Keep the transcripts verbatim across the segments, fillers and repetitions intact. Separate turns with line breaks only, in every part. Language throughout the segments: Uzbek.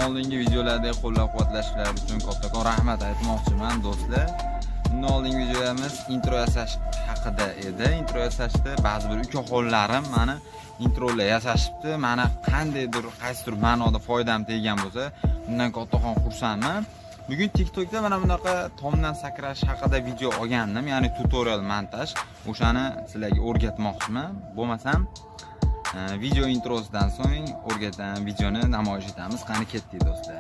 oldingi videolarda qo'llab-quvvatlashlaringiz uchun kattakon rahmat aytmoqchiman do'stlar. Bundan oldingi videolarimiz intro yasash haqida edi. Intro yasashda ba'zi bir ukaxonlarim meni introlar yasashibdi. Mana qandaydir, qaysidir ma'noda foydam teggan bo'lsa, bundan kattakon xursandman. Bugun TikTokda mana bunaqa tomdan sakrash haqida video olgandim, ya'ni tutorial montaj. O'shani sizlarga o'rgatmoqchiman. Bo'lmasam video introsidan so'ng o'rgatan videoni namoyish etamiz. Qani ketdik do'stlar.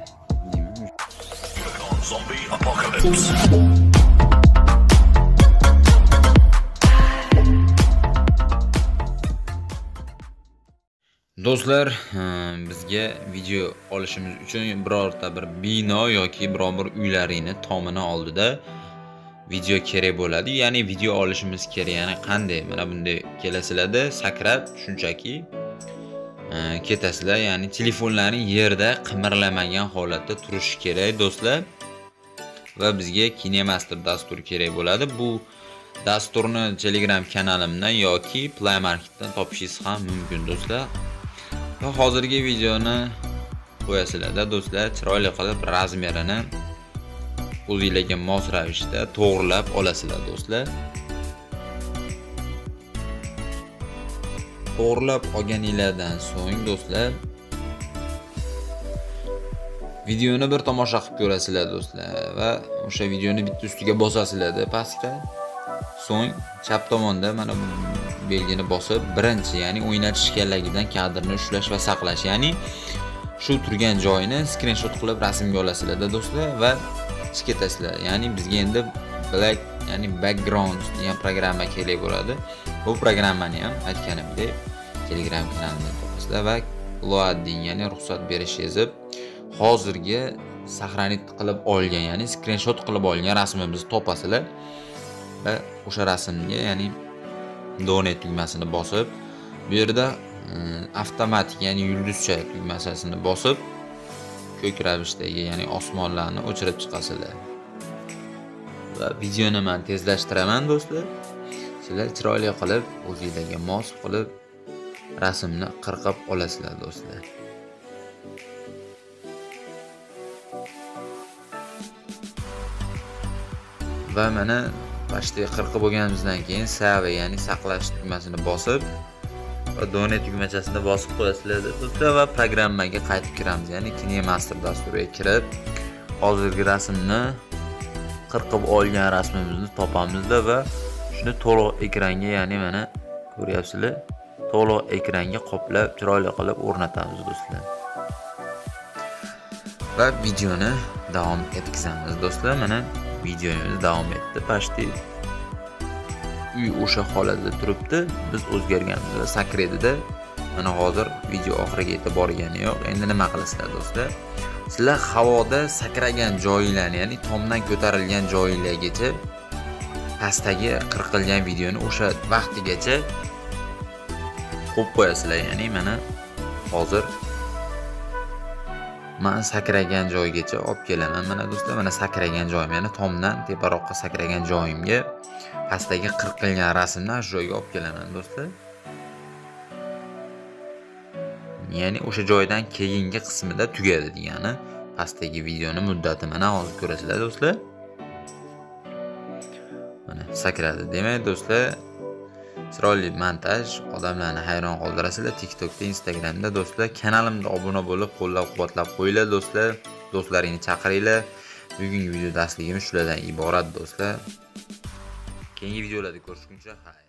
Zombie apocalypse.
Do'stlar, bizga video olishimiz uchun birorta bir bino yoki biror bir uylaringni tomini oldida video kerak bo'ladi. Ya'ni video olishimiz kerak. Ya'ni qanday? Mana bunday kelasizlarda sakrab shunchaki ketasizlar. Ya'ni telefonlaring yerda qimirlamagan holatda turishi kerak do'stlar. Va bizga KineMaster dasturi kerak bo'ladi. Bu dasturni Telegram kanalimdan yoki Play Marketdan topishingiz ham mumkin do'stlar. Va hozirgi videoni qo'yasizlarda do'stlar, chiroyli qilib razmerini o'zingizga mos ravishda to'g'rilab olasizlar do'stlar. To'g'rilab olganingizdan so'ng do'stlar, videoni bir tomosha qilib ko'rasizlar do'stlar va o'sha videoni bitta ustiga bosasizlarda pastga. So'ng chap tomonda mana bu belgini bosib, birinchi, ya'ni o'ynatish kerakligidan kadrni ushlash va saqlash, ya'ni shu turgan joyini screenshot qilib rasmga olasizlar do'stlar va chiqib ketasizlar. Ya'ni bizga endi black, ya'ni background degan programma kerak bo'ladi. Bu programmani ham aytganimdek Telegram kanalimda topasizlar va loading, ya'ni ruxsat berish yozib, hozirgi saqlanib qilib olgan, ya'ni screenshot qilib olgan rasmimizni topasizlar va o'sha rasmga, ya'ni donate tugmasini bosib, bu yerda avtomatik, ya'ni yulduzcha tugmasini bosib, ko'k ravishdagi, ya'ni osmonlarni o'chirib chiqasizlar. Va videoni men tezlashtiraman do'stlar. Sizlar chiroyli qilib, o'zingizga mos qilib rasmni qirqib olasizlar do'stlar. Va mana başta qirqib bo'lganimizdan keyin save, ya'ni saqlash tugmasini bosib va donate tugmachasini bosib qo'yasizlar do'stlar va programmaga qaytib kiramiz. Ya'ni KineMaster dasturiga kirib, hozirgi rasmni qirqib olgan rasmimizni topamizda va shuni to'liq ekranga, ya'ni mana ko'ryapsizlar, to'liq ekranga qoplab chiroyli qilib o'rnatamiz do'stlar. Va videoni davom etkazamiz do'stlar. Mana videomiz davom etdi. Pashti uy o'sha holatda turibdi. Biz o'zgarganmiz va sakredida. Mana hozir video oxiriga yetib borgani yo'q. Endi nima qilasizlar do'stlar? Sizlar havoda sakragan joylarni, ya'ni tomdan ko'tarilgan joylargacha pastdagi qirqilgan videoni o'sha vaqtigacha qo'yib qo'yasizlar. Ya'ni mana hozir men sakragan joygacha olib kelaman. Mana do'stlar, mana sakragan joyim, ya'ni tomdan teparoqqa sakragan joyimga pastdagi qirqilgan rasmdan shu joyga olib kelaman do'stlar. Ya'ni o'sha joydan keyingi qismida tugadi degani pastdagi videoni muddati mana hozir ko'rasizlar do'stlar. Mana sakradi. Demak do'stlar, chiroyli montaj, odamlarni hayron qoldirasizlar. TikTokda, Instagramda do'stlar, kanalimga obuna bo'lib, qo'llab-quvvatlab qo'yinglar do'stlar. Do'stlaringni chaqiringlar. Bugungi video darsligimiz shulardan iborat do'stlar. Keyingi videolarda ko'rishguncha, xayr.